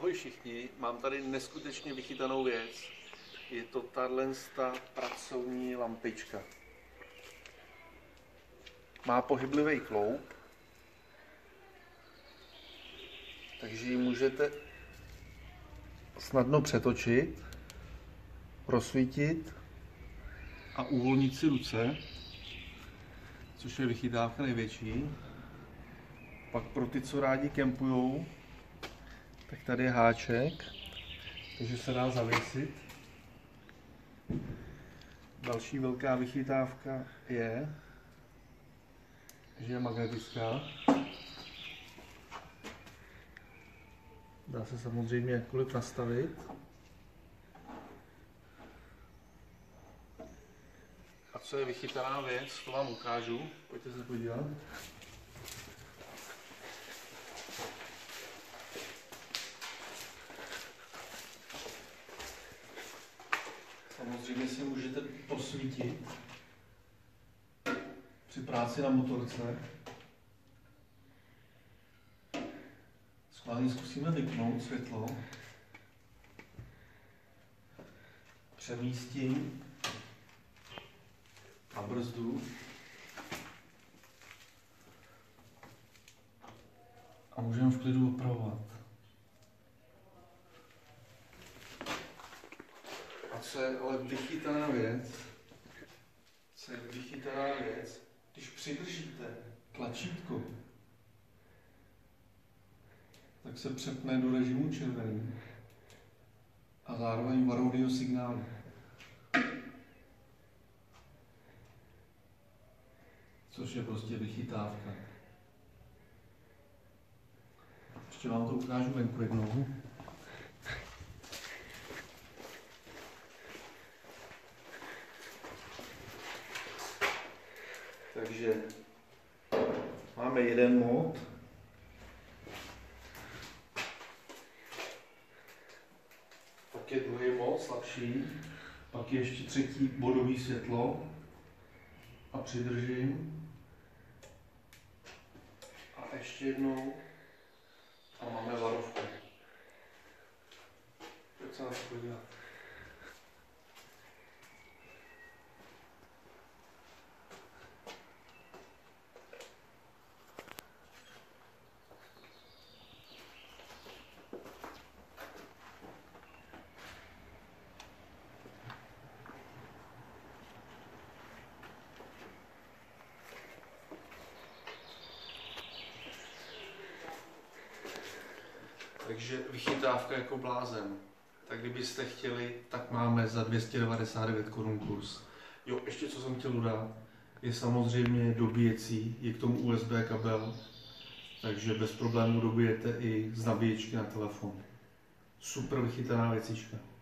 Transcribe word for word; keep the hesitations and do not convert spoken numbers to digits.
Ahoj všichni, mám tady neskutečně vychytanou věc. Je to tahle pracovní lampička. Má pohyblivý kloup, takže ji můžete snadno přetočit, rozsvítit a uvolnit si ruce, což je vychytávka největší. Pak pro ty, co rádi kempujou, tak tady je háček, takže se dá zavěsit. Další velká vychytávka je, že je magnetická. Dá se samozřejmě jakkoliv nastavit. A co je vychytaná věc, to vám ukážu. Pojďte se podívat. Samozřejmě si můžete posvítit při práci na motorce. Schválně zkusíme vypnout světlo. Přemístím na brzdu. A můžeme v klidu opravovat. A co je ale vychytaná věc, co je vychytaná věc, když přidržíte tlačítko, tak se přepne do režimu červený a zároveň varovného signálu. Což je prostě vychytávka. Ještě vám to ukážu venku jednou. Takže máme jeden mód. Pak je druhý mód, slabší. Pak je ještě třetí bodový světlo. A přidržím. A ještě jednou. A máme varovku. Pojď se na to podívat. Takže vychytávka jako blázen. Tak kdybyste chtěli, tak máme za dvě stě devadesát devět korun kurz. Jo, ještě co jsem chtěl dodat, je samozřejmě dobíjecí, je k tomu U S B kabel, takže bez problémů dobijete i z nabíječky na telefon. Super vychytaná věcička.